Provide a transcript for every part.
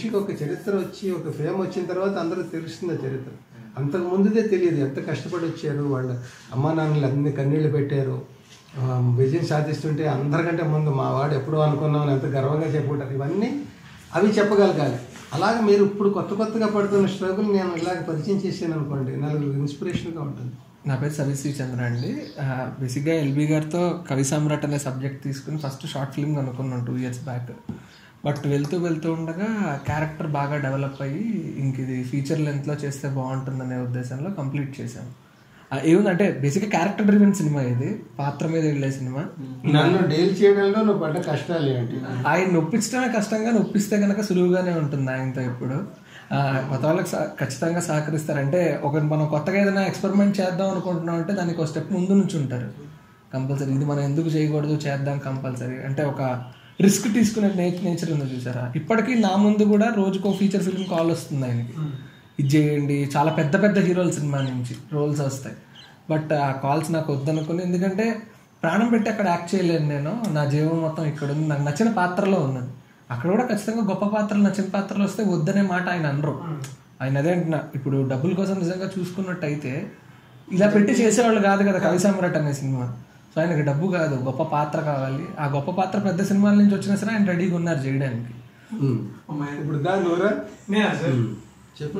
మనిషికి ఒక చరిత్ర వచ్చి ఒక ఫేమ్ వచ్చిన తర్వాత అందరూ తెలుస్తుంది ఆ చరిత్ర. అంతకు ముందుదే తెలియదు ఎంత కష్టపడి వచ్చారు, వాళ్ళ అమ్మా నాన్నలు అన్ని కన్నీళ్ళు పెట్టారు, విజయం సాధిస్తుంటే అందరికంటే ముందు మా వాడు ఎప్పుడో అనుకున్నామని ఎంత గర్వంగా చెప్పుకుంటారు. ఇవన్నీ అవి చెప్పగలగాలి. అలాగే మీరు ఇప్పుడు కొత్తగా పడుతున్న స్ట్రగుల్ నేను ఇలాగ పరిచయం చేశాను అనుకోండి, నాకు ఇన్స్పిరేషన్గా ఉంటుంది. నా పేరు సవిశ్రీ చంద్ర అండి. బేసిక్గా ఎల్బీ గారితో కవి సామ్రాట్ అనే సబ్జెక్ట్ తీసుకుని ఫస్ట్ షార్ట్ ఫిల్మ్ అనుకున్నాను 2 years బ్యాక్. బట్ వెళ్తూ ఉండగా క్యారెక్టర్ బాగా డెవలప్ అయ్యి ఇంక ఇది ఫీచర్ లెంత్లో చేస్తే బాగుంటుందనే ఉద్దేశంలో కంప్లీట్ చేశాను. ఏముందంటే బేసిక్గా క్యారెక్టర్ డ్రివెన్ సినిమా, ఇది పాత్ర మీద వెళ్ళే సినిమా. నన్ను డీల్ చేయడంలో నువ్వు పడ్డ కష్టాలు ఏంటి? ఆయన నొప్పించడమే కష్టంగా, నొప్పిస్తే కనుక సులువుగానే ఉంటుంది ఆయనతో. ఇప్పుడు కొత్త వాళ్ళకి ఖచ్చితంగా సహకరిస్తారంటే మనం కొత్తగా ఏదైనా ఎక్స్పెరిమెంట్ చేద్దాం అనుకుంటున్నాం అంటే దానికి ఒక స్టెప్ ముందు నుంచి ఉంటారు కంపల్సరీ. ఇది మనం ఎందుకు చేయకూడదు, చేద్దాం కంపల్సరీ అంటే ఒక రిస్క్ తీసుకునే నేచర్ ఉంది చూసారా. ఇప్పటికీ నా ముందు కూడా రోజుకో ఫీచర్ ఫిల్మ్ కాల్ వస్తుంది ఆయనకి, ఇది చేయండి, చాలా పెద్ద హీరోల సినిమా నుంచి రోల్స్ వస్తాయి. బట్ ఆ కాల్స్ నాకు వద్దనుకుని, ఎందుకంటే ప్రాణం పెట్టి అక్కడ యాక్ట్ చేయలేను నేను, నా జీవం మొత్తం ఇక్కడ ఉంది, నాకు నచ్చిన పాత్రలో ఉన్నది. అక్కడ కూడా ఖచ్చితంగా గొప్ప పాత్రలు, నచ్చిన పాత్రలు వస్తే వద్దనే మాట ఆయన అనరు. ఆయన అదే అంటున్నా, ఇప్పుడు డబ్బుల కోసం నిజంగా చూసుకున్నట్టయితే ఇలా పెట్టి చేసేవాళ్ళు కాదు కదా కవి సామ్రాట్ అనే సినిమా. సో ఆయనకి డబ్బు కాదు, గొప్ప పాత్ర కావాలి. ఆ గొప్ప పాత్ర పెద్ద సినిమాల నుంచి వచ్చినా సరే ఆయన రెడీగా ఉన్నారు చేయడానికి. ఇప్పుడు దాని చెప్పు.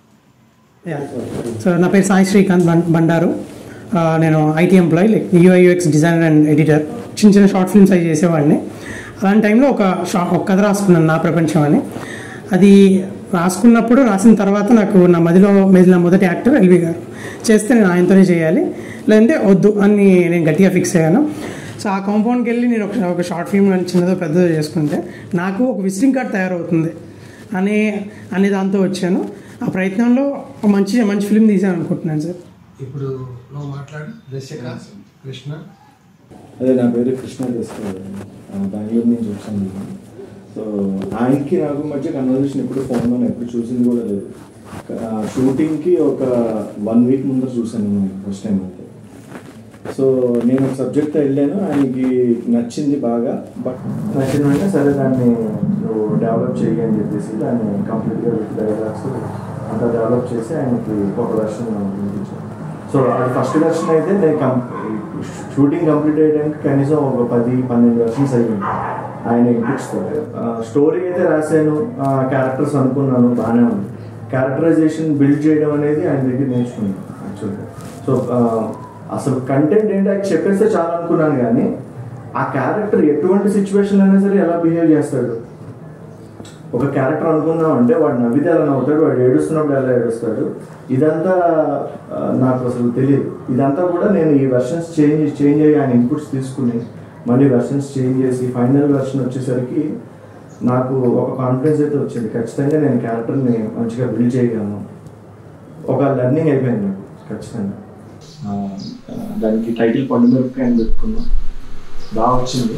సో నా పేరు సాయి శ్రీకాంత్ బండారు. నేను IT employee, like UI UX designer and editor. చిన్న షార్ట్ ఫిల్మ్స్ అవి చేసేవాడిని. అలాంటి టైంలో ఒక కథ రాసుకున్నాను, నా ప్రపంచం అని. అది రాసుకున్నప్పుడు, రాసిన తర్వాత నాకు నా మదిలో మెదిలిన మొదటి యాక్టర్ ఎల్బీ గారు. చేస్తే నేను ఆయనతోనే చేయాలి, లేదంటే వద్దు అని నేను గట్టిగా ఫిక్స్ అయ్యాను. సో ఆ కాంపౌండ్కి వెళ్ళి నేను ఒక షార్ట్ ఫిల్మ్ చిన్నదో పెద్దదో చేసుకుంటే నాకు ఒక విజిటింగ్ కార్డ్ తయారవుతుంది అనే దాంతో వచ్చాను. ఆ ప్రయత్నంలో మంచి ఫిల్మ్ తీసాను అనుకుంటున్నాను సార్. ఇప్పుడు నువ్వు మాట్లాడు. దర్శక కృష్ణ. అదే, నా పేరు కృష్ణ దేశకారు, బెంగళూరు నుంచి వచ్చాను. సో ఆయనకి నాకు మధ్య కన్వర్జేషన్ ఎప్పుడు ఫోన్లో ఎప్పుడు చూసింది కూడా లేదు. షూటింగ్కి ఒక 1 week ముందర చూశాను నేను ఫస్ట్ టైం అయితే. సో నేను ఒక సబ్జెక్ట్తో వెళ్ళాను, ఆయనకి నచ్చింది బాగా. బట్ నచ్చిందంటే సరే దాన్ని నువ్వు డెవలప్ చేయి అని చెప్పేసి దాన్ని కంప్లీట్గా విత్ డైలాగ్స్ అంతా డెవలప్ చేసి ఆయనకి ఒక వెర్షన్ వినిపించాను. సో అది ఫస్ట్ వెర్షన్ అయితే నేను షూటింగ్ కంప్లీట్ అయ్యడానికి కనీసం ఒక 10-12 వెర్షన్స్ అయ్యింది ఆయన ఇన్పుట్స్తో. స్టోరీ అయితే రాశాను, క్యారెక్టర్స్ అనుకున్నాను, బాగానే ఉంది. క్యారెక్టరైజేషన్ బిల్డ్ చేయడం అనేది ఆయన దగ్గర నేర్చుకున్నాను యాక్చువల్గా. సో అసలు కంటెంట్ ఏంటి అది చెప్పేస్తే చాలా అనుకున్నాను, కానీ ఆ క్యారెక్టర్ ఎటువంటి సిచ్యువేషన్ అయినా సరే ఎలా బిహేవ్ చేస్తాడు. ఒక క్యారెక్టర్ అనుకున్నాం అంటే వాడు నవ్వితే ఎలా నవ్వుతాడు, వాడు ఏడుస్తున్నప్పుడు ఎలా ఏడుస్తాడు, ఇదంతా నాకు అసలు తెలియదు. ఇదంతా కూడా నేను ఈ వెర్షన్స్ చేంజ్ అయ్యి ఆయన ఇన్పుట్స్ తీసుకుని మళ్ళీ వెర్షన్స్ చేంజ్ చేసి ఫైనల్ వెర్షన్ వచ్చేసరికి నాకు ఒక కాన్ఫిడెన్స్ అయితే వచ్చింది. ఖచ్చితంగా నేను క్యారెక్టర్ని మంచిగా బిల్డ్ చేయగలను. ఒక లెర్నింగ్ అయిపోయింది నాకు ఖచ్చితంగా. దానికి టైటిల్ పండుమిరపకాయ అని పెట్టుకున్నాం, బాగా వచ్చింది.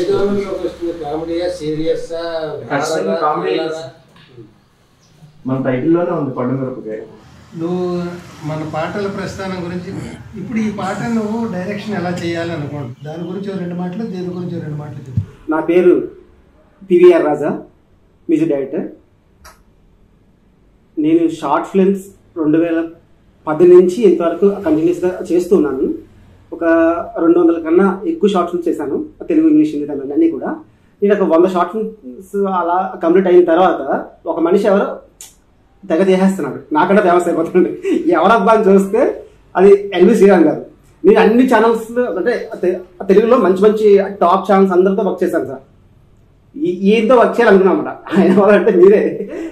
మన టైటిల్లోనే ఉంది పండుమిరపకాయ. నువ్వు మన పాటల ప్రస్థానం గురించి, ఇప్పుడు ఈ పాట నువ్వు డైరెక్షన్ ఎలా చేయాలనుకోండి, దాని గురించి 2 మాటలు, దీని గురించి 2 మాటలు చెప్పు. నా పేరు పివిఆర్ రాజా, మ్యూజిక్ డైరెక్టర్. నేను షార్ట్ ఫిల్మ్స్ 2010 నుంచి ఇంతవరకు కంటిన్యూస్గా చేస్తున్నాను. ఒక 200 కన్నా ఎక్కువ షార్ట్ ఫిల్మ్స్ చేశాను, తెలుగు, ఇంగ్లీష్, హిందీ, తమిళ అన్నీ కూడా. నేను ఒక 100 షార్ట్ ఫిల్మ్స్ అలా కంప్లీట్ అయిన తర్వాత ఒక మనిషి ఎవరో తెగ చేసేస్తున్నాడు, నాకంటే ఫేమస్ అయిపోతుంది. ఎవరబ్బా అని చూస్తే అది ఎల్వి శ్రీరామ్ గారు. నేను అన్ని ఛానల్స్ అంటే తెలుగులో మంచి టాప్ ఛానల్స్ అందరితో వర్క్ చేశాను సార్. ఈయనతో వర్క్ చేయాలనుకున్నామన్నమాట. ఆయన వాళ్ళంటే మీరే.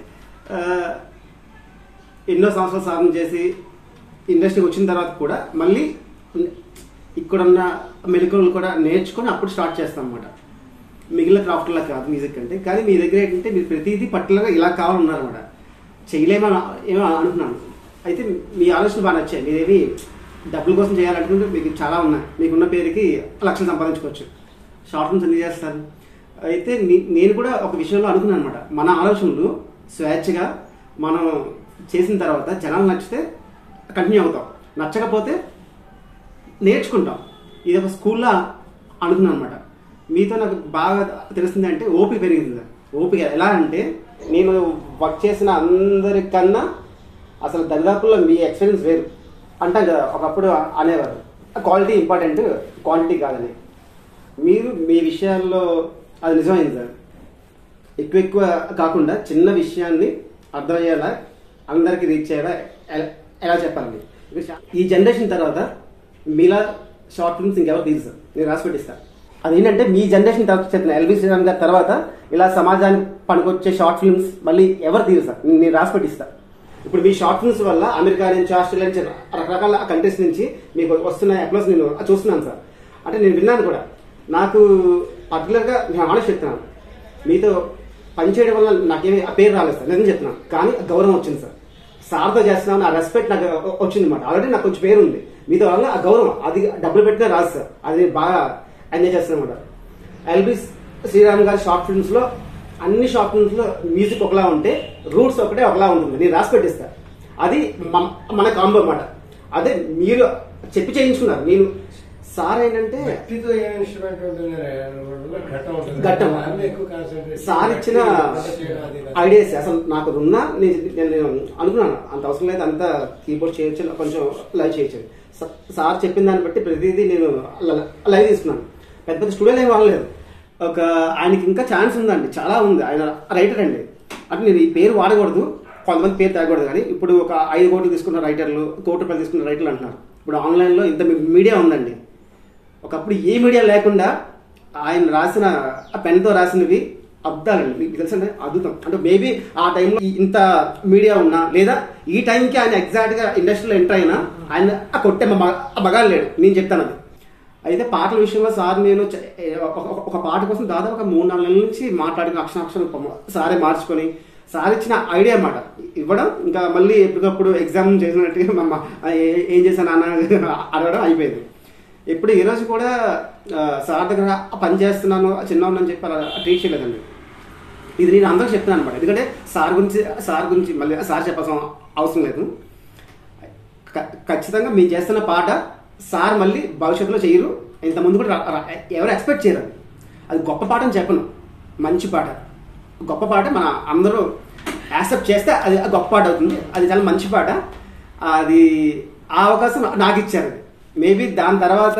ఎన్నో సంవత్సరాలు సాధన చేసి ఇండస్ట్రీకి వచ్చిన తర్వాత కూడా మళ్ళీ ఇక్కడున్న మెలకువలు కూడా నేర్చుకొని అప్పుడు స్టార్ట్ చేస్తాం అన్నమాట. మిగిలిన క్రాఫ్ట్లా కాదు మ్యూజిక్ అంటే. కానీ మీ దగ్గర ఏంటంటే మీరు ప్రతిదీ పర్టికులర్గా ఇలా కావాలన్నారన్నమాట. చేయలేమని ఏమో అనుకున్నాను. అయితే మీ ఆలోచన బాగా నచ్చాయి. మీరేవి డబ్బుల కోసం చేయాలనుకుంటే మీకు చాలా ఉన్నాయి. మీకున్న పేరుకి లక్షలు సంపాదించుకోవచ్చు. షార్ట్ ఫిల్మ్స్ ఎందుకు చేస్తారు? అయితే నేను కూడా ఒక విషయంలో అనుకున్నాను అనమాట. మన ఆలోచనలు స్వేచ్ఛగా మనం చేసిన తర్వాత జనాలు నచ్చితే కంటిన్యూ అవుతాం, నచ్చకపోతే నేర్చుకుంటాం. ఇది ఒక స్కూల్లో అనుకున్నాను అనమాట. మీతో నాకు బాగా తెలిసింది అంటే ఓపిక పెరిగింది. ఓపిక ఎలా అంటే నేను వర్క్ చేసిన అందరికన్నా అసలు దరిదాపుల్లో మీ ఎక్స్పీరియన్స్ వేరు అంటాం కదా. ఒకప్పుడు అనేవారు క్వాలిటీ ఇంపార్టెంట్, క్వాంటిటీ కాదని. మీరు మీ విషయాల్లో అది నిజమైంది సార్. ఎక్కువ కాకుండా చిన్న విషయాన్ని అర్థమయ్యేలా అందరికీ రీచ్ అయ్యేలా ఎలా చెప్పాలండి. ఈ జనరేషన్ తర్వాత మీలా షార్ట్ ఫిల్మ్స్ ఇంకెవరు తీరు సార్, నేను రాసి పెట్టిస్తాను. అదేంటంటే మీ జనరేషన్ తర్వాత చెప్పిన ఎల్బీ శ్రీరామ్ గారి తర్వాత ఇలా సమాజానికి పనికొచ్చే షార్ట్ ఫిల్మ్స్ మళ్ళీ ఎవరు తీరు సార్, నేను రాసి పెట్టిస్తాను. ఇప్పుడు మీ షార్ట్ ఫిల్మ్స్ వల్ల అమెరికా నుంచి, ఆస్ట్రేలియా నుంచి, రకరకాల కంట్రీస్ నుంచి మీకు వస్తున్న అప్లోస్ నేను చూస్తున్నాను సార్. అంటే నేను విన్నాను కూడా. నాకు పర్టికులర్గా నేను ఆలోచన చెప్తున్నాను, మీతో పనిచేయడం వల్ల నాకేమి ఆ పేరు రాలేదు సార్, నిజం చెప్తున్నాను. కానీ గౌరవం వచ్చింది సార్. సార్తో చేస్తున్నాను, ఆ రెస్పెక్ట్ నాకు వచ్చింది అనమాట. ఆల్రెడీ నాకు కొంచెం పేరు ఉంది, మీతో వల్ల ఆ గౌరవం అది డబ్బులు పెట్టినా రాదు సార్. అది బాగా ఎంజాయ్ చేస్తున్నాను అనమాట. ఎల్బీ శ్రీరామ్ గారి షార్ట్ ఫిల్మ్స్ లో అన్ని షార్ట్ ఫిల్మ్స్ లో మ్యూజిక్ ఒకలా ఉంటే రూట్స్ ఒకటే ఒకలా ఉంటుంది. నేను రాసి పెట్టిస్తా. అది మన కాంబో అన్నమాట. అదే మీరు చెప్పి చేయించుకున్నారు. నేను సార్ ఏంటంటే ఘట్టం సార్ ఇచ్చిన ఐడియాస్ అసలు నాకు ఉన్నా నేను అనుకున్నాను అంత అవసరం లేదు, అంత కీబోర్డ్ చేయొచ్చు, కొంచెం లైవ్ చేయొచ్చు. సార్ చెప్పిన దాన్ని బట్టి ప్రతిదీ నేను లైవ్ తీసుకున్నాను. పెద్ద పెద్ద స్టూడియోలు ఏం వాడలేదు. ఒక ఆయనకి ఇంకా ఛాన్స్ ఉందండి, చాలా ఉంది. ఆయన రైటర్ అండి. అంటే నేను ఈ పేరు వాడకూడదు, కొంతమంది పేరు తేగకూడదు. కానీ ఇప్పుడు ఒక 5 కోట్లు తీసుకున్న రైటర్లు, ₹1 కోటి తీసుకున్న రైటర్లు అంటున్నారు. ఇప్పుడు ఆన్లైన్లో ఇంత మీడియా ఉందండి. ఒకప్పుడు ఏ మీడియా లేకుండా ఆయన రాసిన పెన్తో రాసినవి అద్దాలండి. మీకు తెలుసండి, అద్భుతం. అంటే మేబీ ఆ టైంలో ఇంత మీడియా ఉన్నా, లేదా ఈ టైంకి ఆయన ఎగ్జాక్ట్గా ఇండస్ట్రీలో ఎంటర్ అయినా ఆయన కొట్టే మగాలు లేడు. నేను చెప్తాను అది. అయితే పాటల విషయంలో సార్ నేను ఒక పాట కోసం దాదాపు ఒక 3-4 నెలల నుంచి మాట్లాడిన అక్షరం సారే మార్చుకొని సార్ ఇచ్చిన ఐడియా అన్నమాట ఇవ్వడం. ఇంకా మళ్ళీ ఎప్పటికప్పుడు ఎగ్జామ్ చేసినట్టుగా ఏం చేశాను అన్న అడగడం అయిపోయింది. ఇప్పుడు ఈరోజు కూడా సార్ దగ్గర పని చేస్తున్నాను, చిన్న ఉందని చెప్పి అలా ట్రీట్ చేయలేదండి. ఇది నేను అందరికి చెప్తున్నాను అనమాట. ఎందుకంటే సార్ గురించి మళ్ళీ సార్ చెప్పాల్సిన అవసరం లేదు. ఖచ్చితంగా మేము చేస్తున్న పాట సార్ మళ్ళీ భవిష్యత్తులో చేయరు, ఇంతకుముందు కూడా ఎవరు ఎక్స్పెక్ట్ చేయరు. అది గొప్ప పాట అని చెప్పను, మంచి పాట, గొప్ప పాట మన అందరూ యాక్సెప్ట్ చేస్తే అది గొప్ప పాట అవుతుంది. అది చాలా మంచి పాట. అది ఆ అవకాశం నాకు ఇచ్చారు. మేబీ దాని తర్వాత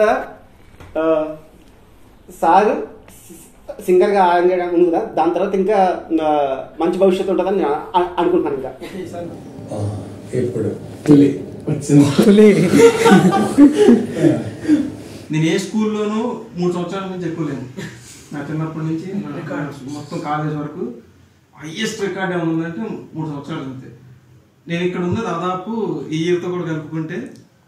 సార్ సింగర్గా ఆడడం ఉంది కదా, దాని తర్వాత ఇంకా మంచి భవిష్యత్తు ఉంటుందని నేను అనుకుంటున్నాను. ఇంకా ఇప్పుడు నేను ఏ స్కూల్లోనూ 3 సంవత్సరాల నుంచి ఎక్కువ లేను. నా చిన్నప్పటి నుంచి మొత్తం కాలేజ్ వరకు హైయెస్ట్ రికార్డ్ ఏమైనా ఉందంటే 3 సంవత్సరాలు అంతే. నేను ఇక్కడ ఉన్న దాదాపు ఈ ఇయర్తో కూడా కలుపుకుంటే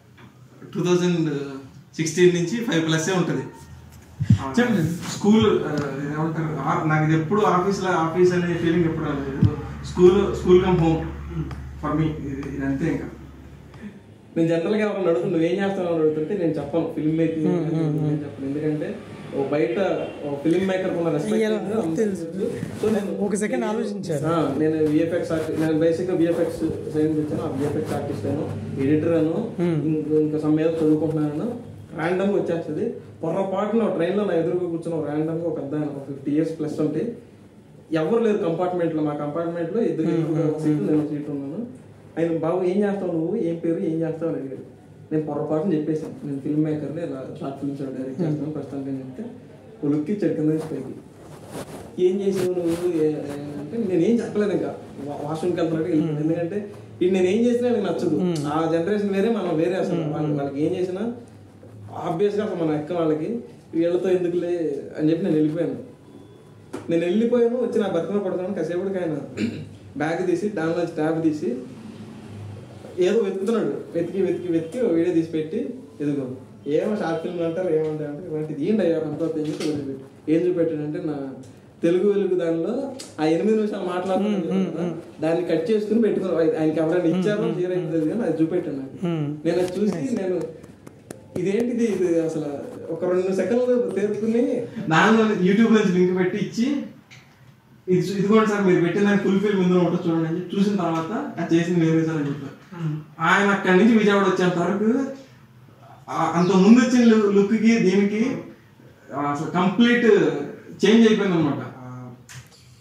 2016 నుంచి 5+ ఉంటుంది. స్కూల్ ఏమంటారు, నాకు ఇది ఎప్పుడు ఆఫీస్ అనే ఫీలింగ్ ఎప్పుడు రాలేదు. School come home for me, ఇది అంతే. ఇంకా నేను జనరల్గా ఎవరైనా అడుగుతుంది నువ్వేం చేస్తావు అని అడుగుతుంటే నేను చెప్పను ఫిల్మ్ మేకింగ్ నేను చెప్పను. ఎందుకంటే బయట ఫిల్మ్ మేకర్ ఉన్న రెస్పెక్ట్. సో నేను ఒక సెకండ్ ఆలోచించాను. నేను విఎఫ్ఎక్స్ ఆర్టిస్ట్, నేను బేసిక్గా విఎఫ్ఎక్స్ సైన్స్ వచ్చాను. ఆ విఎఫ్ఎక్స్ ఆర్టిస్ట్ అను, ఎడిటర్ అను, ఇంకా సమయాలు చదువుకుంటున్నాను. ర్యాండమ్గా వచ్చేస్తుంది. పొరపాటున ట్రైన్లో నా ఎదురుగా కూర్చున్న ర్యాండమ్గా ఒక పెద్ద 50 years ప్లస్ ఉంటే ఎవరు లేరు కంపార్ట్మెంట్లో. మా కంపార్ట్మెంట్లో ఇద్దరు సీట్లు, నేను సీట్ ఉన్నాను. ఆయన బాబు ఏం చేస్తావు నువ్వు, ఏం పేరు, ఏం చేస్తావు అని అడిగాడు. నేను పొరపాటుని చెప్పేసాను నేను ఫిల్మ్ మేకర్ని, ఇలా షార్ట్ ఫిల్మ్స్ డైరెక్ట్ చేస్తాను ప్రస్తుతానికి అని చెప్తే ఉలుక్కి చెడుకుందని పైకి ఏం చేసావు నువ్వు అంటే నేనేం చెప్పలేదు. ఇంకా వాష్రూమ్కి వెళ్తున్నట్టు వెళ్ళిపోయాను. ఎందుకంటే ఇది నేను ఏం చేసినా నాకు నచ్చదు. ఆ జనరేషన్ వేరే, మనం వేరే. అసలు వాళ్ళకి ఏం చేసినా ఆబ్వియస్గా అసలు మన ఎక్క వాళ్ళకి వీళ్ళతో ఎందుకులే అని చెప్పి నేను వెళ్ళిపోయాను. వచ్చి నా బర్త్లో పడుతున్నాను. కాసేపటికి ఆయన బ్యాగ్ తీసి దానిలో ట్యాబ్ తీసి ఏదో వెతుకుతున్నాడు. వెతికి వీడియో తీసి పెట్టి ఎదుగు ఏమో షార్ట్ ఫిల్మ్ అంటారు ఏమంటారు అంటే ఇలాంటిది ఏంటి అయ్యా అంతా ఏం చూపెట్టాడంటే నా తెలుగు వెలుగు దానిలో ఆ 8 నిమిషాలు మాట్లాడుతున్నాను దాన్ని కట్ చేసుకుని పెట్టుకుని ఆయనకి ఎవరైనా ఇచ్చారో క్లియర్ అవుతుంది కానీ అది చూపెట్టాను నాకు. నేను అది చూసి నేను ఇదేంటిది, ఇది అసలు ఒక 2 సెకండ్లు తేరుకుని దానిలో యూట్యూబ్ నుంచి లింక్ పెట్టి ఇచ్చి ఇదిగోండి సార్ మీరు పెట్టిన దాన్ని ఫుల్ ఫిల్మ్ ముందు ఉంటుంది చూడండి అని చెప్పి చూసిన తర్వాత అది చేసింది వేరే సార్ అని చెప్పారు. ఆయన అక్కడి నుంచి విజయవాడ వచ్చేంత వరకు అంత ముందు వచ్చిన లుక్కి దీనికి అసలు కంప్లీట్ చేంజ్ అయిపోయింది అనమాట.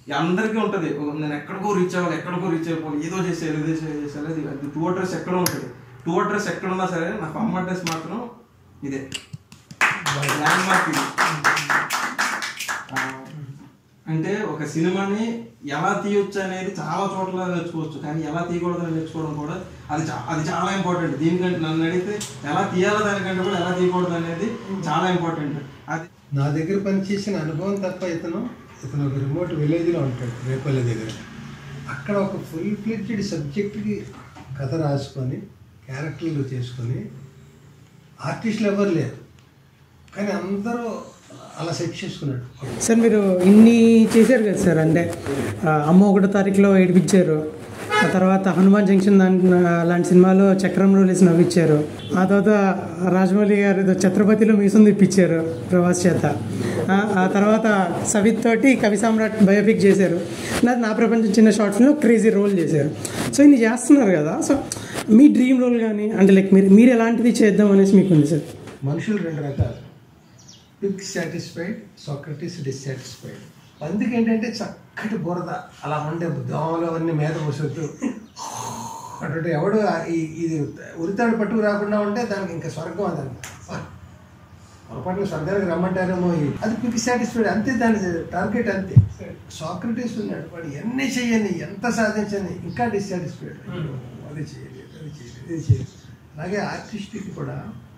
అందరికీ ఉంటుంది, నేను ఎక్కడికో రీచ్ అయిపోవాలి, ఏదో చేసేయాలి అది టూ అడ్రస్ ఎక్కడో ఉంటుంది. టూ అడ్రస్ ఎక్కడున్నా సరే నాకు అమ్మ అడ్రస్ మాత్రం ఇదే ల్యాండ్ మార్క్. ఇది అంటే ఒక సినిమాని ఎలా తీయొచ్చు అనేది చాలా చోట్ల నేర్చుకోవచ్చు, కానీ ఎలా తీయకూడదని నేర్చుకోవడం కూడా అది చాలా ఇంపార్టెంట్. దీనికంటే నన్ను అడిగితే ఎలా తీయాలో దానికంటే కూడా ఎలా తీయకూడదు అనేది చాలా ఇంపార్టెంట్. అది నా దగ్గర పనిచేసిన అనుభవం తప్ప ఇతను ఒక రిమోట్ విలేజ్లో ఉంటాడు రేపల్లి దగ్గర. అక్కడ ఒక ఫుల్ ఫ్లెడ్జ్డ్ సబ్జెక్ట్కి కథ రాసుకొని క్యారెక్టర్లు చేసుకొని ఆర్టిస్టులు ఎవరు లేరు, కానీ అందరూ అలా సెట్ చేసుకున్నాడు. సార్ మీరు ఇన్ని చేశారు కదా సార్, అంటే అమ్మ 1వ తారీఖులో ఏడిపించారు, ఆ తర్వాత హనుమాన్ జంక్షన్ లాంటి సినిమాలో చక్రం రోలేసి నవ్విచ్చారు, ఆ తర్వాత రాజమౌళి గారు ఛత్రపతిలో మీసం తిప్పించారు ప్రభాస్ చేత, ఆ తర్వాత సవిత్ తోటి కవి సామ్రాట్ బయోపిక్ చేశారు, నా ప్రపంచం చిన్న షార్ట్ ఫిల్మ్లో క్రేజీ రోల్ చేశారు. సో ఇన్ని చేస్తున్నారు కదా, సో మీ డ్రీమ్ రోల్ కానీ అంటే లైక్ మీరు ఎలాంటిది చేద్దాం అనేసి మీకు ఉంది సార్? మనుషులు 2 రకాలు, పిగ్ సాటిస్ఫైడ్, సాక్రటీస్ డిస్సాటిస్ఫైడ్. అందుకే ఏంటంటే చక్కటి బురద అలా ఉండే దోమలు అవన్నీ మీద పోసొద్దు అటువంటి ఎవడు ఇది ఉరితాడు పట్టుకు రాకుండా ఉంటే దానికి ఇంకా స్వర్గం అదండి. పొరపాటున స్వర్గానికి రమ్మంటారేమో, అది పిగ్ సాటిస్ఫైడ్ అంతే, దాని టార్గెట్ అంతే. సాక్రటీస్ ఉన్నాడు, వాడు ఎన్ని చెయ్యని ఎంత సాధించని ఇంకా డిస్సాటిస్ఫైడ్, అది చేయలేదు ఇది చేయలేదు. అలాగే ఆర్టిస్ట్కి కూడా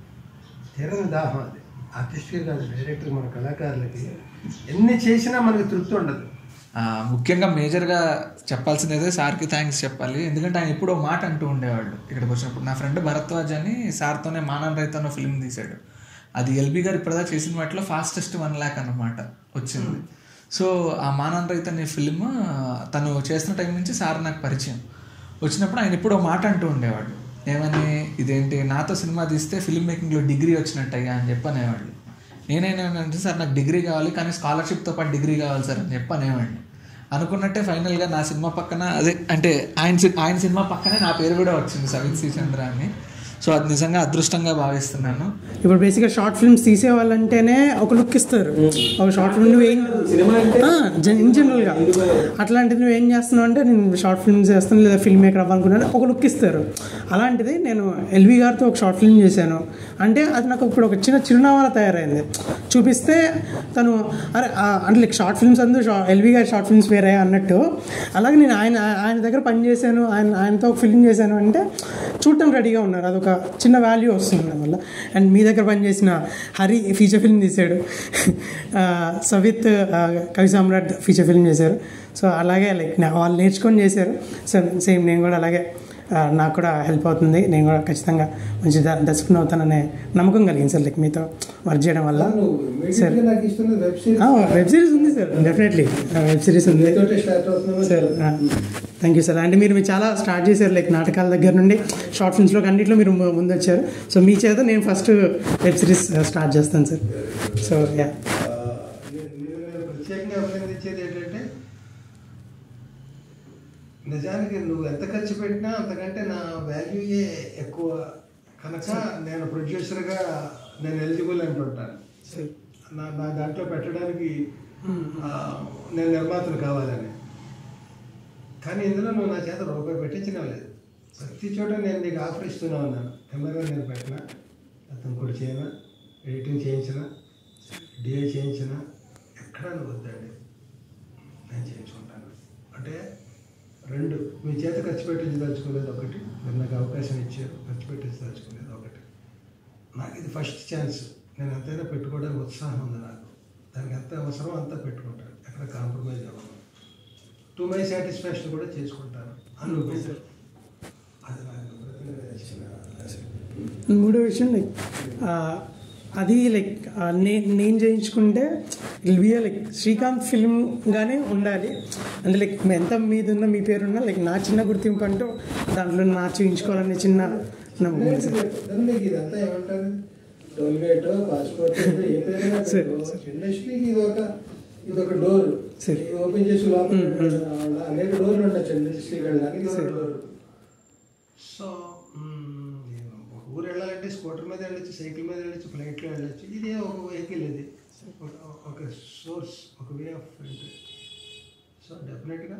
తీరని దాహం, అది ఆర్టిస్ట్కే కాదు డైరెక్టర్ మన కళాకారులకి ఎన్ని చేసినా మనకి తృప్తి ఉండదు. ముఖ్యంగా మేజర్గా చెప్పాల్సింది అయితే సార్కి థ్యాంక్స్ చెప్పాలి. ఎందుకంటే ఆయన ఎప్పుడో మాట అంటూ ఉండేవాళ్ళు ఇక్కడికి వచ్చినప్పుడు. నా ఫ్రెండ్ భరద్వాజ్ అని సార్తోనే మానన్ రైతన్న ఫిల్మ్ తీశాడు, అది ఎల్బీ గారు ఇప్పటిదా చేసిన వాటిలో ఫాస్టెస్ట్ 1 lakh అన్నమాట వచ్చింది. సో ఆ మానన్ రైత్ అనే ఫిల్మ్ తను చేస్తున్న టైం నుంచి సార్ నాకు పరిచయం. వచ్చినప్పుడు ఆయన ఎప్పుడో మాట అంటూ ఉండేవాడు, ఏమని, ఇదేంటి నాతో సినిమా తీస్తే ఫిల్మ్ మేకింగ్లో డిగ్రీ వచ్చినట్టయ్యా అని చెప్పనేవాళ్ళు. నేనేమంటే సార్ నాకు డిగ్రీ కావాలి, కానీ స్కాలర్షిప్తో పాటు డిగ్రీ కావాలి సార్ అని చెప్పనేవాడిని. అనుకున్నట్టే ఫైనల్గా నా సినిమా పక్కన అదే అంటే ఆయన సినిమా పక్కనే నా పేరు కూడా వచ్చింది, సవిత్ సి చంద్ర అని. సో అది నిజంగా అదృష్టంగా భావిస్తున్నాను. ఇప్పుడు బేసిక్గా షార్ట్ ఫిల్మ్స్ తీసేవాళ్ళంటేనే ఒక లుక్ ఇస్తారు, ఒక షార్ట్ ఫిల్మ్ నువ్వు ఏం ఇన్ జనరల్గా అట్లాంటిది నువ్వు ఏం చేస్తున్నావు అంటే నేను షార్ట్ ఫిల్మ్స్ చేస్తాను లేదా ఫిల్మ్ మేకర్ అవ్వాలనుకున్నాను ఒక లుక్ ఇస్తారు. అలాంటిది నేను ఎల్వి గారితో ఒక షార్ట్ ఫిల్మ్ చేశాను అంటే అది నాకు ఇప్పుడు ఒక చిన్న చిరునామాలా తయారైంది. చూపిస్తే తను అరే అంటే లైక్ షార్ట్ ఫిల్మ్స్ అందరూ ఎల్వి గారి షార్ట్ ఫిల్మ్స్ వేరే అన్నట్టు, అలాగే నేను ఆయన దగ్గర పనిచేశాను, ఆయనతో ఒక ఫిల్మ్ చేశాను అంటే చూడటం రెడీగా ఉన్నారు, అదొక చిన్న వాల్యూ వస్తుంది దానివల్ల. అండ్ మీ దగ్గర పనిచేసిన హరి ఫీచర్ ఫిల్మ్ తీశాడు, సవిత్ కవి సామ్రాట్ ఫీచర్ ఫిల్మ్ చేశారు. సో అలాగే లైక్ వాళ్ళు నేర్చుకొని చేశారు. సో సేమ్ నేను కూడా అలాగే నాకు కూడా హెల్ప్ అవుతుంది, నేను కూడా ఖచ్చితంగా మంచి దర్శకుని అవుతాననే నమ్మకం కలిగింది సార్ లైక్ మీతో వర్క్ చేయడం వల్ల. సార్ వెబ్ సిరీస్ ఉంది సార్, డెఫినెట్లీ వెబ్ సిరీస్ ఉంది సార్. Thank you sir. అంటే మీరు చాలా స్టార్ట్ చేశారు లైక్ నాటకాల దగ్గర నుండి షార్ట్ ఫిల్మ్స్లో అన్నింటిలో మీరు ముందు వచ్చారు. సో మీ చేత నేను ఫస్ట్ వెబ్ సిరీస్ స్టార్ట్ చేస్తాను సార్. సో యా ప్రత్యేకంగా అభినందించేది ఏంటంటే నిజానికి నువ్వు ఎంత ఖర్చు పెట్టినా అంతకంటే నా వాల్యూయే ఎక్కువ కనుక నేను ప్రొడ్యూసర్గా నేను ఎలిజిబుల్ అంటుంటాను. నా దాంట్లో పెట్టడానికి నేను నిర్మాతలు కావాలని. కానీ ఇందులో నువ్వు నా చేత రూపాయి పెట్టించడం లేదు. ప్రతి చోట నేను నీకు ఆఫర్ ఇస్తూనే ఉన్నాను. కెమెరా నేను పెట్టినా, అతను కూడా చేయనా, ఎడిటింగ్ చేయించినా, డిఐ చేయించినా, ఎక్కడా నువ్వు వద్దండి నేను చేయించుకుంటాను. అంటే 2 మీ చేత ఖర్చు పెట్టించదలుచుకోలేదు ఒకటి, మీరు నాకు అవకాశం ఇచ్చారు, ఖర్చు పెట్టించదలుచుకోలేదు ఒకటి. నాకు ఇది ఫస్ట్ ఛాన్స్, నేను ఎంతైనా పెట్టుకోవడానికి ఉత్సాహం ఉంది నాకు. దానికి ఎంత అవసరం అంతా పెట్టుకుంటాను, ఎక్కడ కాంప్రమైజ్ అవ్వను. టు మై సాటిస్ఫాక్షన్ కూడా చేసుకుంటాను అనుకుంటారు. అది నాకు మూడో విషయం లైక్ అది లైక్ నేను చేయించుకుంటే ఇల్ బి లైక్ శ్రీకాంత్ ఫిల్మ్గానే ఉండాలి. అంటే లైక్ ఎంత మీదున్న మీ పేరున్నా లైక్ నా చిన్న గుర్తింపు అంటూ దాంట్లో నా చూపించుకోవాలనే చిన్న నమ్మకం సార్. ఇదంతా ఏమంటారు, టోల్గేట్, పాస్పోర్ట్, ఏ పేరు ఇండస్ట్రీకి ఇదొక డోర్ ఓపెన్ చేసి లోపల అనేక డోర్లు ఉండొచ్చు ఇండస్ట్రీకి వెళ్ళడానికి. సో ఊరు వెళ్ళాలంటే స్కూటర్ మీద వెళ్ళొచ్చు, సైకిల్ మీద వెళ్ళొచ్చు, ఫ్లైట్లో వెళ్ళొచ్చు. ఇదే ఒక వెహికల్, ఇది ఒక సోర్స్, ఒక way of entry. So so డెఫినెట్గా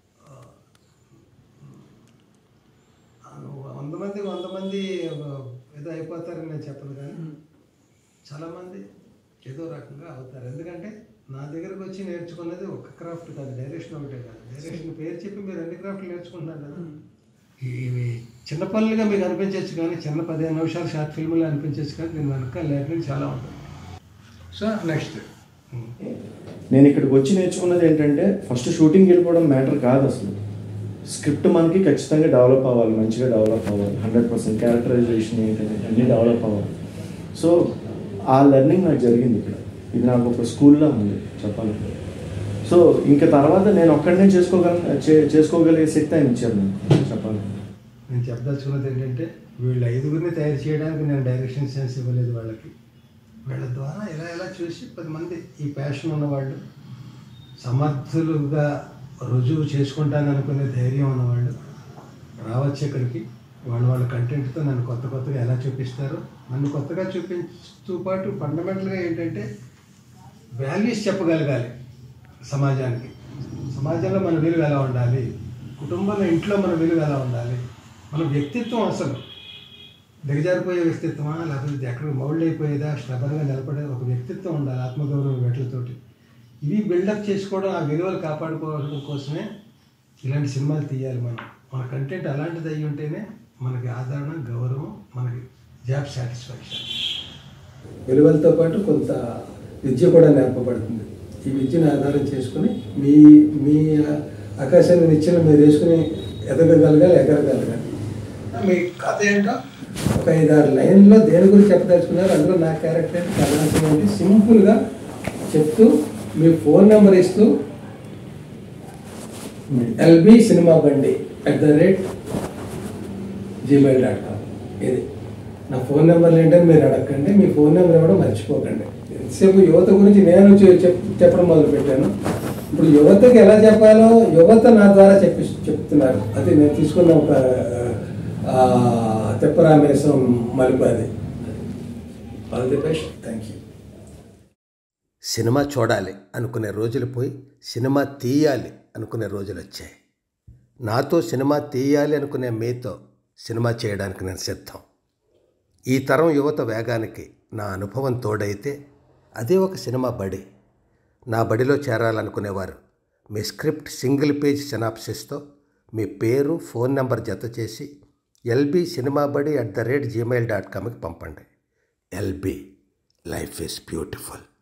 100 మంది ఏదో అయిపోతారని నేను చెప్పను, కానీ చాలామంది ఏదో రకంగా అవుతారు. ఎందుకంటే నా దగ్గరకు వచ్చి నేర్చుకున్నది ఒక క్రాఫ్ట్ కాదు, డైరెక్షన్ ఒకటే కాదు. డైరెక్షన్ పేరు చెప్పి మీరు అన్ని క్రాఫ్ట్లు నేర్చుకుంటున్నారు కదా. ఇవి చిన్న పనులుగా మీకు అనిపించవచ్చు, కానీ చిన్న 15 నిమిషాలు షార్ట్ ఫిల్మ్లో అనిపించవచ్చు, కానీ దీని వెనక లెర్నింగ్ చాలా ఉంటుంది. సో నెక్స్ట్ నేను ఇక్కడికి వచ్చి నేర్చుకున్నది ఏంటంటే, ఫస్ట్ షూటింగ్కి వెళ్ళిపోవడం మ్యాటర్ కాదు అసలు. స్క్రిప్ట్ మనకి ఖచ్చితంగా డెవలప్ అవ్వాలి, మంచిగా డెవలప్ అవ్వాలి, 100% క్యారెక్టరైజేషన్ ఏంటంటే అన్నీ డెవలప్ అవ్వాలి. సో ఆ లెర్నింగ్ నాకు జరిగింది ఇక్కడ. ఇది నాకు ఒక స్కూల్లో ఉంది చెప్పాలంటే. సో ఇంకా తర్వాత నేను ఒక్కడనే చేసుకోగలిగే శక్తి ఆయన ఇచ్చారు నేను చెప్పాలి. నేను చెప్పదలుచుకున్నది ఏంటంటే, వీళ్ళు 5గురిని తయారు చేయడానికి నేను డైరెక్షన్ సెన్స్ ఇవ్వలేదు వాళ్ళకి. వీళ్ళ ద్వారా ఎలా చూసి 10 మంది ఈ ప్యాషన్ ఉన్నవాళ్ళు, సమర్థులుగా రుజువు చేసుకుంటాను అనుకునే ధైర్యం ఉన్నవాళ్ళు రావచ్చు ఇక్కడికి. వాళ్ళ కంటెంట్తో నన్ను కొత్తగా ఎలా చూపిస్తారో, నన్ను కొత్తగా చూపించుతూ పాటు ఫండమెంటల్గా ఏంటంటే వాల్యూస్ చెప్పగలగాలి సమాజానికి. సమాజంలో మన విలువ ఎలా ఉండాలి, కుటుంబంలో ఇంట్లో మన విలువ ఎలా ఉండాలి, మన వ్యక్తిత్వం అసలు దిగజారిపోయే వ్యక్తిత్వమా, లేకపోతే ఎక్కడికి మౌల్డ్ అయిపోయేదా, స్ట్రబర్గా నిలబడే ఒక వ్యక్తిత్వం ఉండాలి ఆత్మగౌరవ వేటలతోటి. ఇవి బిల్డప్ చేసుకోవడం, ఆ విలువలు కాపాడుకోవడం కోసమే ఇలాంటి సినిమాలు తీయాలి. మన కంటెంట్ అలాంటిది అయ్యి ఉంటేనే మనకి ఆదరణ, గౌరవం, మనకి జాబ్ సాటిస్ఫాక్షన్. విలువలతో పాటు కొంత విద్య కూడా నేర్పబడుతుంది. ఈ విద్యను ఆధారం చేసుకుని మీ ఆకాశాన్ని నిచ్చెన మీరు వేసుకుని ఎగరగలగాలి. మీ కథ ఏంటో ఒక 5-6 లైన్లో దేని గురించి చెప్పదలుచుకున్నారు, అందులో నా క్యారెక్టర్ కథాంశం ఏంటి సింపుల్గా చెప్తూ మీ ఫోన్ నెంబర్ ఇస్తూ lbcinemaBandi@gmail.com. ఇది నా ఫోన్ నెంబర్లు ఏంటని మీరు అడగండి. మీ ఫోన్ నెంబర్ ఇవ్వడం మర్చిపోకండి. ఎంతసేపు యువత గురించి నేను చెప్పడం మొదలుపెట్టాను. ఇప్పుడు యువతకి ఎలా చెప్పాలో యువత నా ద్వారా చెప్తున్నారు. అది నేను తీసుకున్న ఒక తెప్పరామేశం మలిపాది. All the best. Thank you. సినిమా చూడాలి అనుకునే రోజులు పోయి సినిమా తీయాలి అనుకునే రోజులు వచ్చాయి. నాతో సినిమా తీయాలి అనుకునే మీతో సినిమా చేయడానికి నేను సిద్ధం. ఈ తరం యువత వేగానికి నా అనుభవం తోడైతే అదే ఒక సినిమా బడి. నా బడిలో చేరాలనుకునేవారు మీ స్క్రిప్ట్ సింగిల్ పేజ్ సినాప్సిస్తో మీ పేరు, ఫోన్ నెంబర్ జత చేసి lbcinemaBadi@gmail.comకి పంపండి. LB, life is beautiful.